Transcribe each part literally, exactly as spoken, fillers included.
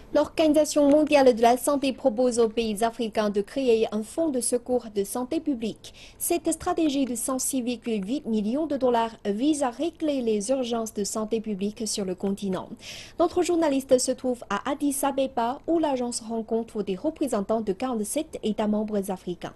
L'Organisation mondiale de la santé propose aux pays africains de créer un fonds de secours de santé publique. Cette stratégie de cent six virgule huit millions de dollars vise à régler les urgences de santé publique sur le continent. Notre journaliste se trouve à Addis Abeba où l'agence rencontre des représentants de quarante-sept États membres africains.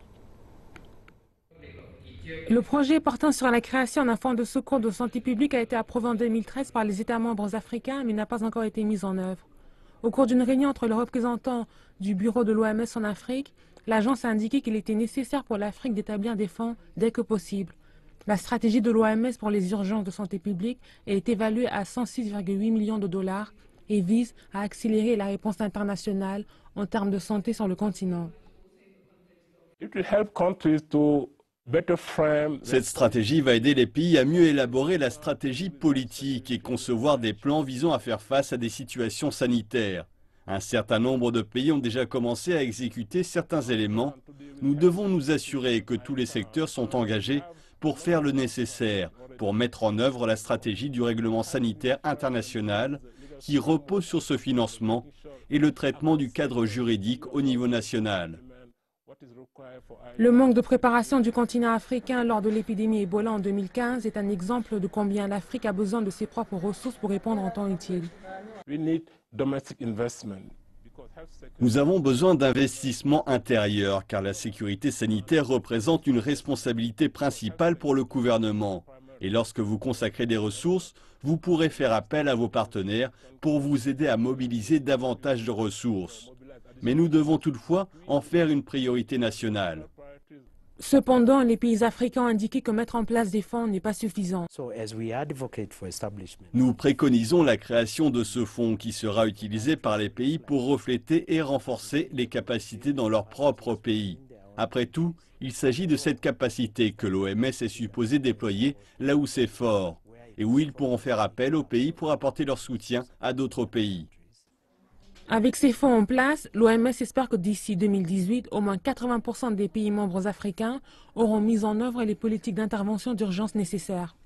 Le projet portant sur la création d'un fonds de secours de santé publique a été approuvé en deux mille treize par les États membres africains mais n'a pas encore été mis en œuvre. Au cours d'une réunion entre le représentant du bureau de l'O M S en Afrique, l'agence a indiqué qu'il était nécessaire pour l'Afrique d'établir des fonds dès que possible. La stratégie de l'O M S pour les urgences de santé publique est évaluée à cent six virgule huit millions de dollars et vise à accélérer la réponse internationale en termes de santé sur le continent. It will help countries to Cette stratégie va aider les pays à mieux élaborer la stratégie politique et concevoir des plans visant à faire face à des situations sanitaires. Un certain nombre de pays ont déjà commencé à exécuter certains éléments. Nous devons nous assurer que tous les secteurs sont engagés pour faire le nécessaire, pour mettre en œuvre la stratégie du règlement sanitaire international qui repose sur ce financement et le traitement du cadre juridique au niveau national. Le manque de préparation du continent africain lors de l'épidémie Ebola en deux mille quinze est un exemple de combien l'Afrique a besoin de ses propres ressources pour répondre en temps utile. Nous avons besoin d'investissements intérieurs car la sécurité sanitaire représente une responsabilité principale pour le gouvernement. Et lorsque vous consacrez des ressources, vous pourrez faire appel à vos partenaires pour vous aider à mobiliser davantage de ressources. Mais nous devons toutefois en faire une priorité nationale. Cependant, les pays africains ont indiqué que mettre en place des fonds n'est pas suffisant. Nous préconisons la création de ce fonds qui sera utilisé par les pays pour refléter et renforcer les capacités dans leur propre pays. Après tout, il s'agit de cette capacité que l'O M S est supposé déployer là où c'est fort et où ils pourront faire appel aux pays pour apporter leur soutien à d'autres pays. Avec ces fonds en place, l'O M S espère que d'ici deux mille dix-huit, au moins quatre-vingts pour cent des pays membres africains auront mis en œuvre les politiques d'intervention d'urgence nécessaires.